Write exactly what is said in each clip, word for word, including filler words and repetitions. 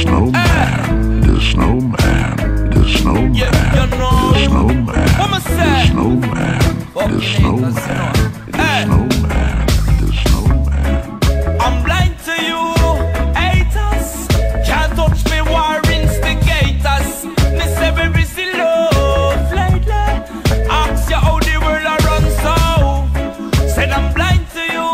snowman, the snowman, the snowman, yeah, you know. the snowman, I'ma say, the snowman, the snowman, the snowman, the snowman. I'm blind to you, haters. Can't touch me, war instigators. Miss every still love lately. Ask you how the world a run so. Said I'm blind to you,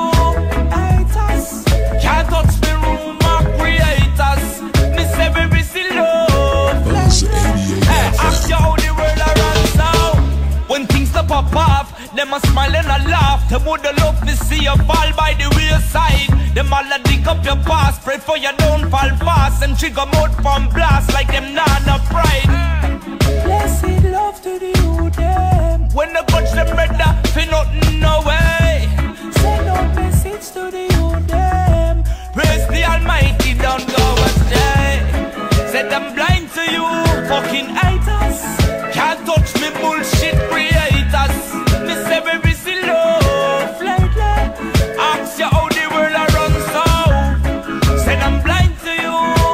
haters. Can't touch me, rumor creators. Miss every still love lately. Ask you how the world a run so. When things stop pop off, them a smile and a laugh. Them woulda love to see you fall by the wayside. Them all a dig up your past, pray for you don't fall fast. Them trigger mode from blast like them not no pride. Blessed love to the youth them. When the touch them brother, feel nothing no way. Send out message to the youth them. Praise the Almighty, don't go astray. Said I'm blind to you, fucking haters. Can't touch me bullshit creators. Miss every still love lately. Ask you how the world a run so. Said I'm blind to you,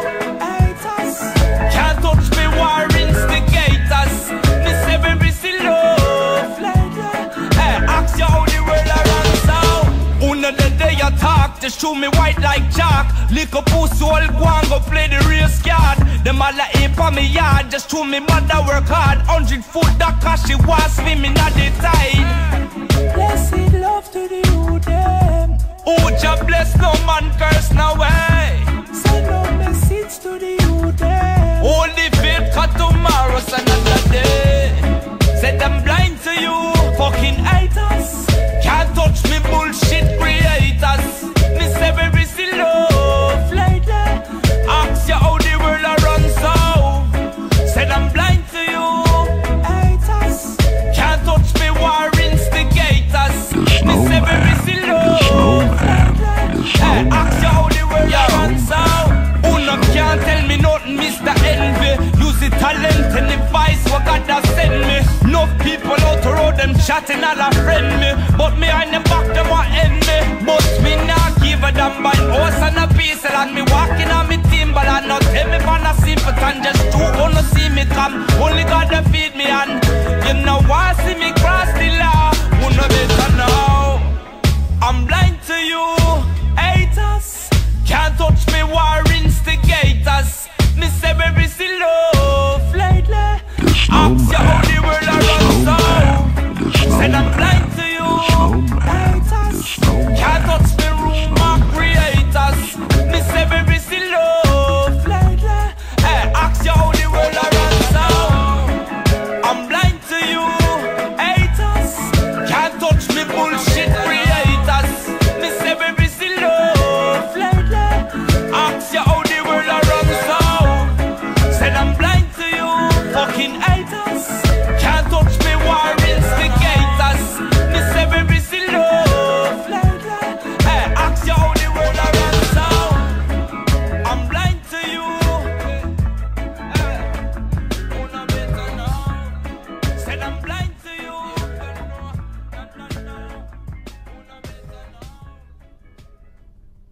haters. Can't touch me, war instigators. Miss every still love lately. Hey, ask you how the world a run so. Una the day you talk, just show me white like chalk. Lick a pussy, all go and go play the race card. Them all a ape on me yard, just show me mother work hard. Hundred foot that cause she was swimming at the tide. Blessed love to the youth them. Oh, Jah bless, no man curse no way. Send no message to the youth them. Hold the faith, cause tomorrow's another day. Said I'm blind to you, fucking haters. Can't touch me bullshit creators. Miss every still love lately. Ask you how the world a run so. Said I'm blind to you, haters. Can't touch me, war instigators. Miss every still love lately. Hey, ask you how the world a run so. Who no can't tell me nothing, Mister Envy. Use the talent and the vice what God has sent me. Enough people out the road, them chatting all a friend me.